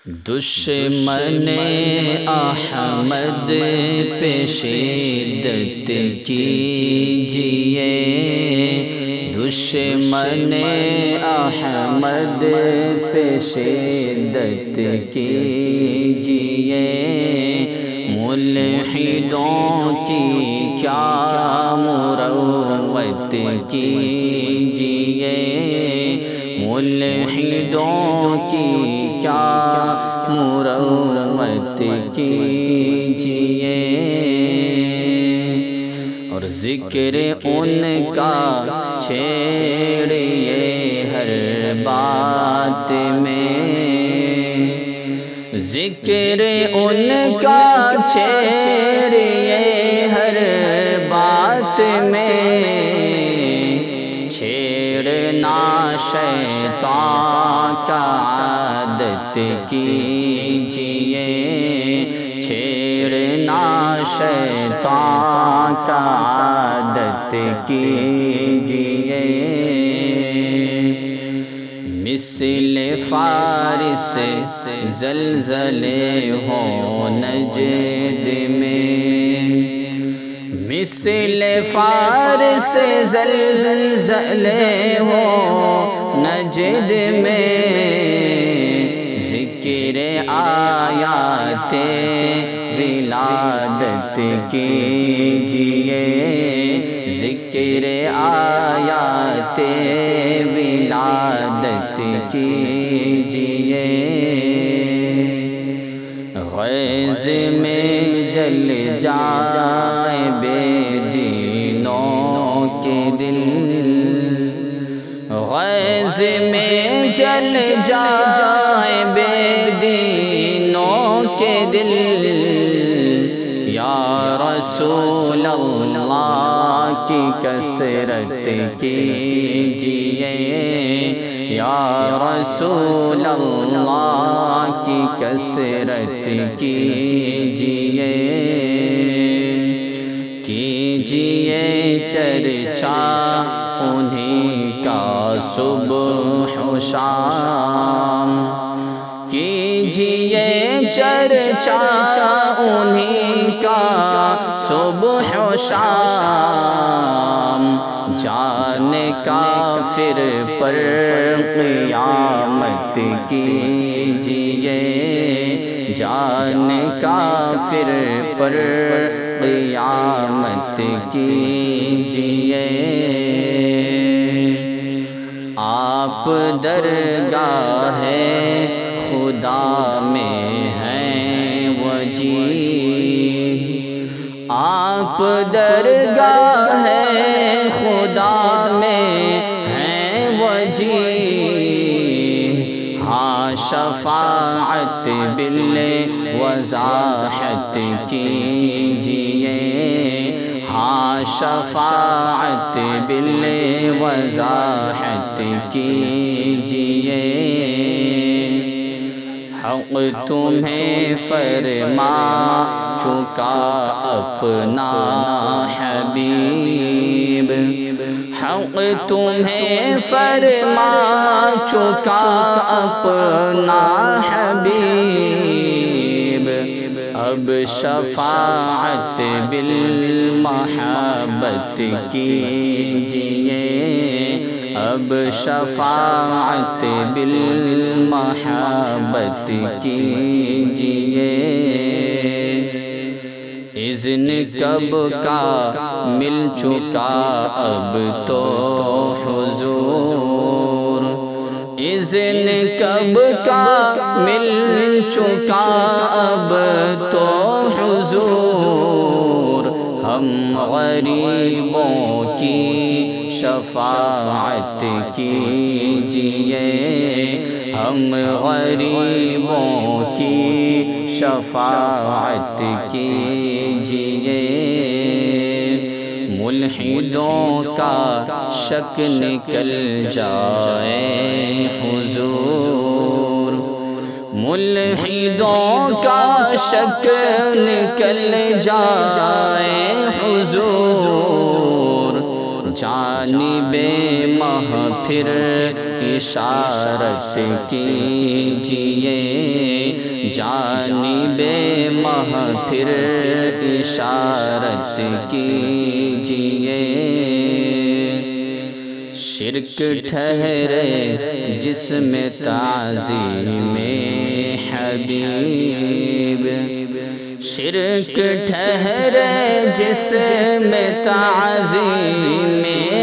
دشمن احمد پہ شدت کیجئے، دشمن احمد پہ شدت کیجئے، ملحدوں کی کیا مروت کیجئے، ملحدوں کی کیا مروت کیجئے، اور ذکر ان کا چھیڑیے ہر بات میں، ذکر ان کا چھیڑیے ہر بات میں، چھیڑنا شیطان کا عادت کیجئے، چھیڑنا شیطان کا عادت کیجئے، مثل فارس زلزلے ہو نجد میں، مثل فارس زلزلے ہو نجد میں، ذکر آیات ولادت کیجئے، ذکر آیات ولادت کیجئے، غیظ میں جل جائے بے دینوں کے دل، غیظ میں جل جائے بے دینوں کے دل، یا رسول اللہ کی کثرت کیجئے، یا رسول اللہ کی کثرت کیجئے، کیجئے چرچا انہیں کا صبح و شام، کیجئے چرچا انہیں کا صبح و شام، جان کافر پر قیامت کیجئے، جان کافر پر قیامت کیجئے، آپ درگاہ خدا میں ہیں وجید، آپ درگاہ خدا میں ہیں وجید، ہاں شفاعت بالوضاحت کیجئے، ہاں شفاعت بالوضاحت کیجئے، حق تمہیں فرما چکا اپنا حبیب، حق تمہیں فرما چکا اپنا حبیب، اب شفاعت بالمحبت کیجئے، اب شفاعت بالمحبت کیجئے، اذن کب کا مل چکا اب تو حضور، اذن کب کا مل چکا اب تو حضور، ہم غریبوں کی شفاعت کیجئے، ہم غریبوں کی شفاعت کیجئے، ملحدوں کا شک نکل جائے حضور، ملحدوں کا شک نکل جائے حضور، جانب محفر اشارت کیجئے، جانب مہ پھر اشارت کیجئے۔ شرک ٹھہرے جس میں تعظیم حبیب، شرک ٹھہرے جس میں تعظیم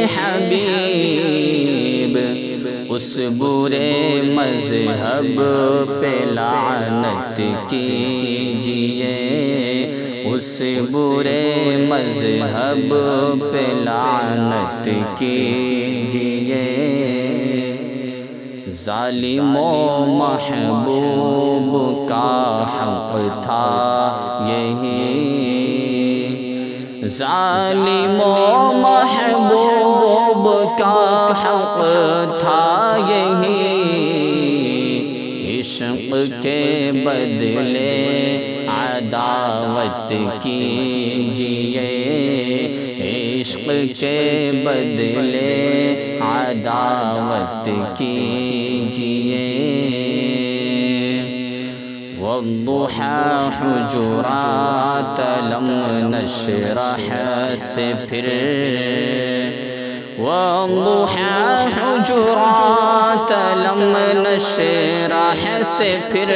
حبیب، اس برے مذہب پہ لعنت کیجئے، اس برے مذہب پہ لعنت کیجئے۔ ظالم و محبوب کا حق تھا یہی، ظالم و محبوب کا حق تھا یہی، عشق کے بدلے عداوت کیجئے، عشق کے بدلے عداوت کیجئے۔ والضحیٰ حجرات لم نشرح سے پھر، والضحیٰ حجرات لم نشرح سے پھر،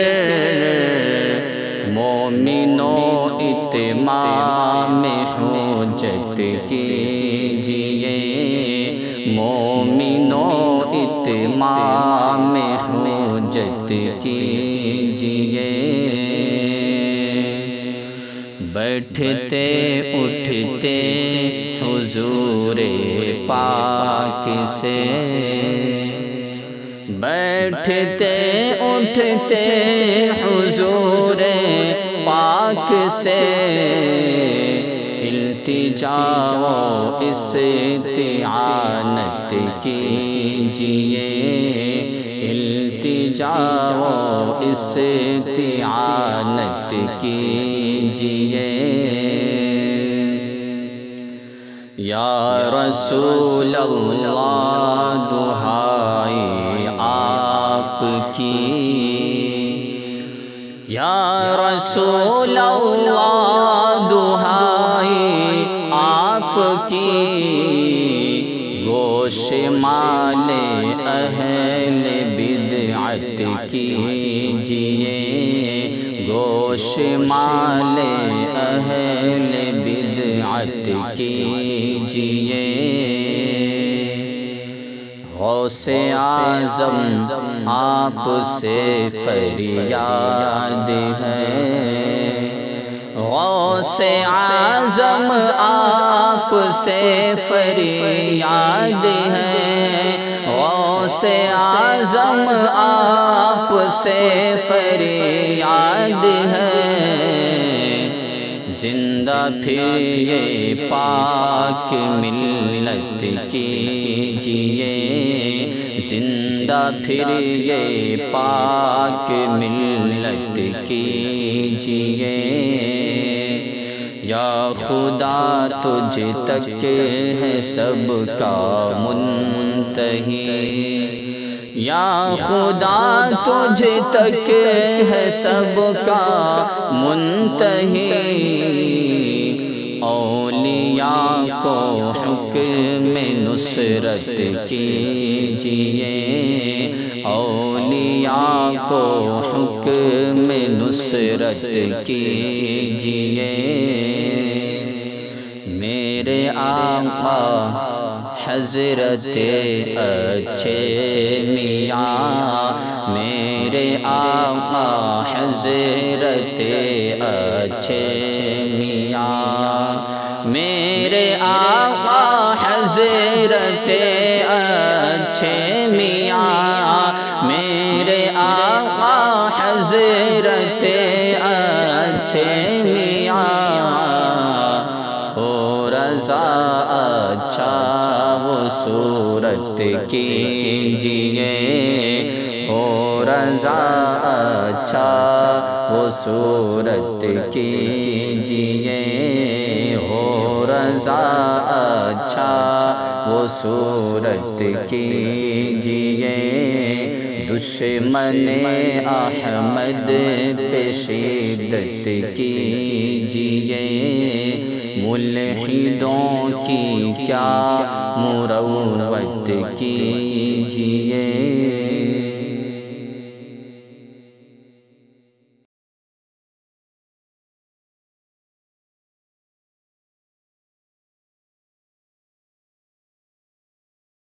مومنوں اتمام حجت کیجئے، مومنوں اتمام حجت کیجئے۔ بیٹھتے اٹھتے حضور پاک سے، بیٹھتے اٹھتے حضور پاک سے، التجا و استعانت کیجئے، التجا و استعانت کیجئے۔ یا رسول اللہ دعائیں آپ کی، یا رسول اللہ دعائیں آپ کی، گوش مال اہل بدعت کیجئے، گوش مال اہل بدعت کیجئے۔ غوث اعظم آپ سے فریاد ہے، غوث اعظم آپ سے فریاد ہے، غوث اعظم آپ سے فریاد ہے۔ زندہ پھر یہ پاک ملت کیجئے، زندہ پھر یہ پاک ملت کیجئے۔ یا خدا تجھ تک ہے سب کا منتہی، یا خدا تجھ تک ہے سب کا منتہی، اولیاء کو حکم نصرت کیجئے، اولیاء کو حکم نصرت کیجئے۔ میرے آقا حضرت اچھے میاں، میرے آقا حضرت اچھے میاں، میرے آقا حضرت اچھے میاں، میرے آقا حضرت اچھے میاں، ہو رضا اچھا وہ صورت کیجئے، ہو رضا اچھا وہ صورت کیجئے، ہو رضا اچھا وہ صورت کیجئے، دشمن احمد پہ شدت کیجئے، ملحدوں کی کیا مروت کیجئے۔